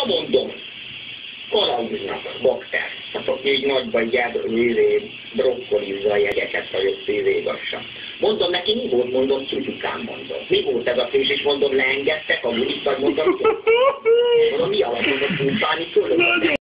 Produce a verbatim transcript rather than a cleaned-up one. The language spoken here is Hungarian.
mondom, kalauznak bakter. Hát aki így nagyban gyárdőzé, brokkolizzal jegyeket a jobb szívégassa. Mondom neki, mi volt, mondom, cutyukám, mondom. Mi volt ez a fés, és mondom, leengedtek a bulit, vagy mondom, mondom, mi alatt mondom, pumpálni fölött.